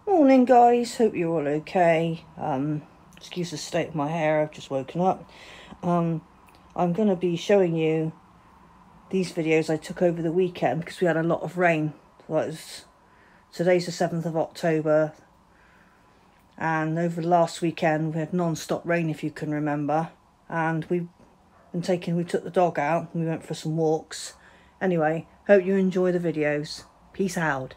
Morning guys, hope you're all okay. Excuse the state of my hair, I've just woken up. I'm going to be showing you these videos I took over the weekend because we had a lot of rain. Today's the 7th of October and over the last weekend we had non-stop rain, if you can remember, and we took the dog out and we went for some walks. Anyway, hope you enjoy the videos. Peace out.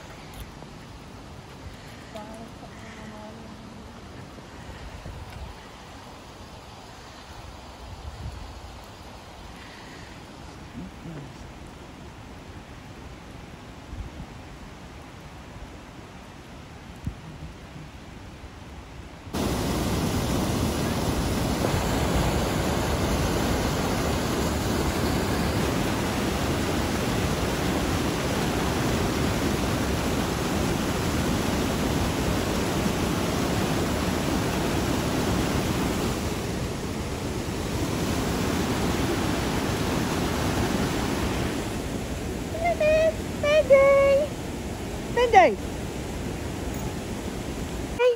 Mindy! Hey!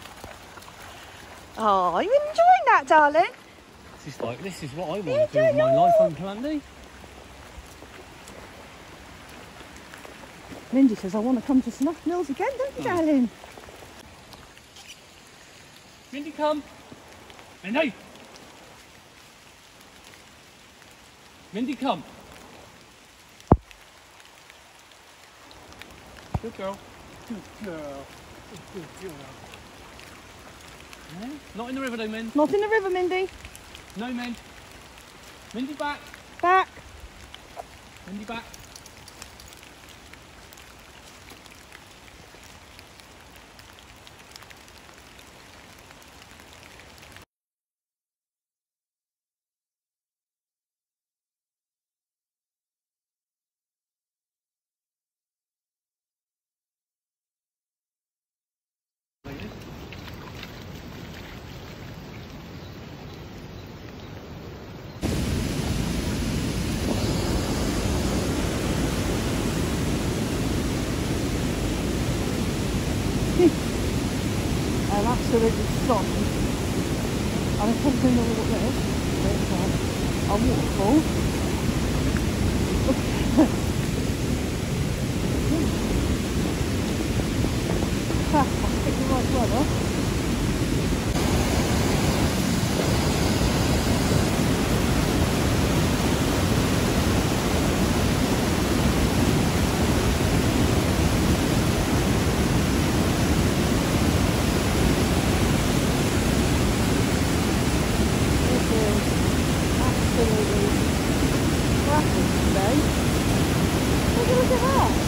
Oh, you enjoying that, darling? This is what I want to do with my life, Uncle Andy. Mindy says, I want to come to Snuff Mills again, don't you, darling? Mindy, come. Mindy! Mindy, come. Good girl. Good girl. Good girl. Yeah? Not in the river though, Min. Not in the river, Mindy. No, Min. Mindy, back. Back. Mindy, back. I'm absolutely stunned. And I probably know what this is. It's a waterfall. I picked the right weather. Look at that!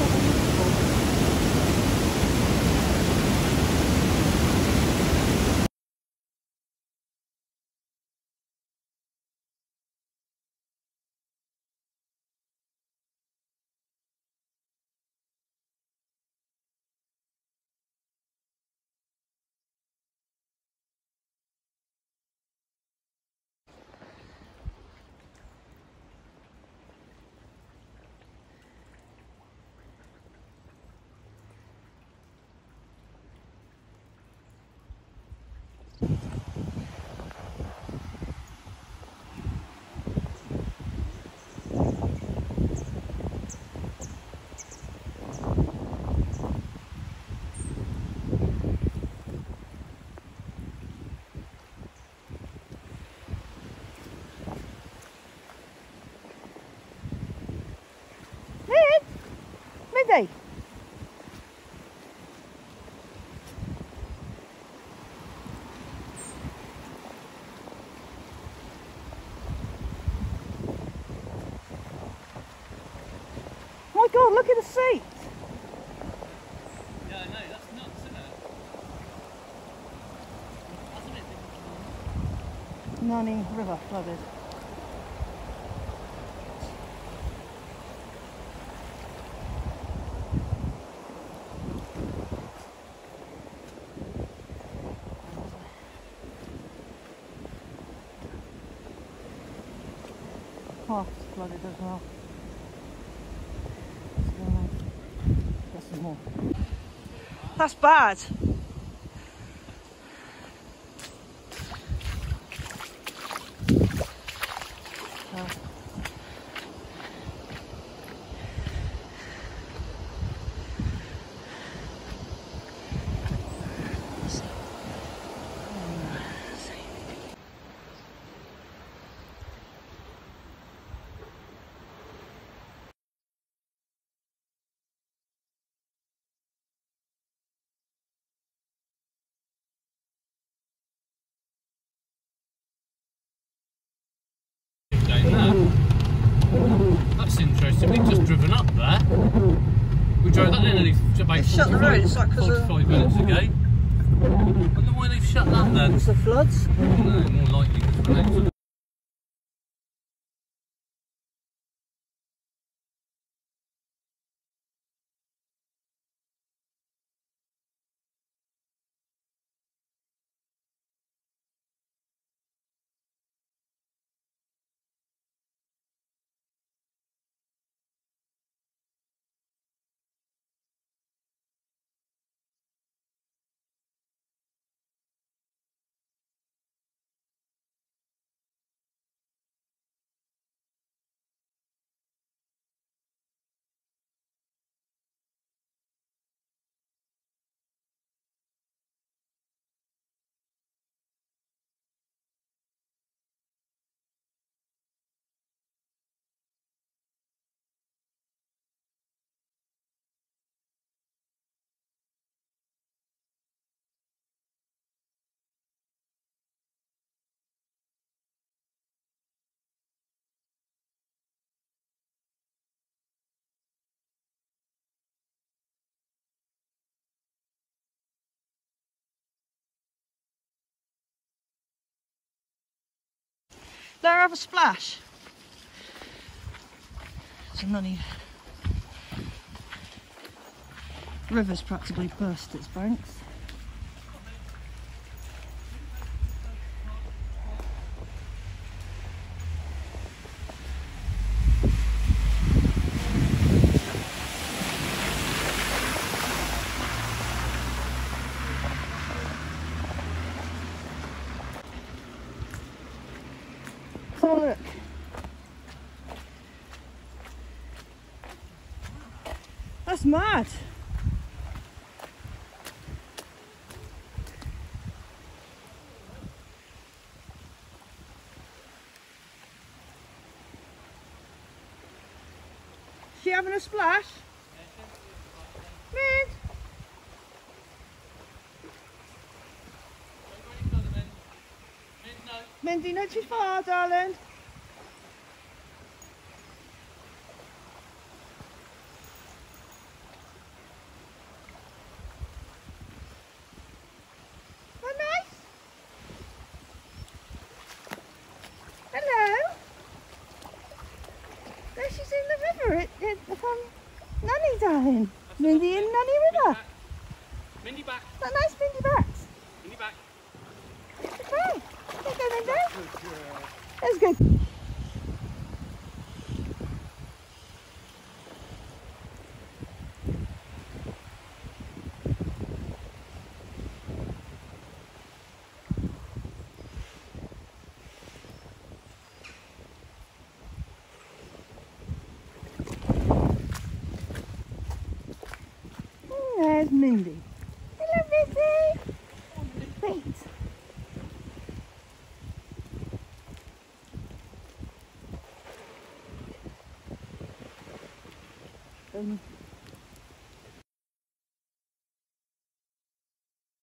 Mindy! My God, look at the seat! Yeah, I know, that's nuts, isn't it? Nani River flooded. Half flooded as well. Get some more. That's bad. That's interesting. We've just driven up there. We drove that in and They shut the road. It's like 45 minutes ago. I wonder why they've shut that then. Because of floods. No, more likely because of an accident. Let her have a splash. It's a nunny. River's practically burst its banks. Oh, look. That's mad. Is she having a splash? Mind. Mindy, not too far, darling. Oh, nice. Hello. There she's in the river. Nunny, darling. Mindy and Nunny River. Mindy back. Is that nice, Mindy backs? Mindy back. Okay. That's good. There's Mindy. Hello, Mindy. Wait.